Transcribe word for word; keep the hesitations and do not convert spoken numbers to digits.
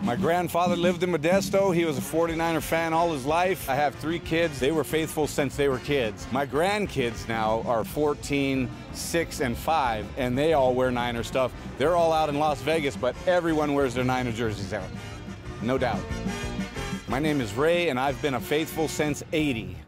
My grandfather lived in Modesto. He was a forty-niner fan all his life. I have three kids. They were faithful since they were kids. My grandkids now are fourteen, six, and five, and they all wear Niner stuff. They're all out in Las Vegas, but everyone wears their Niner jerseys out. No doubt. My name is Raye, and I've been a faithful since eighty.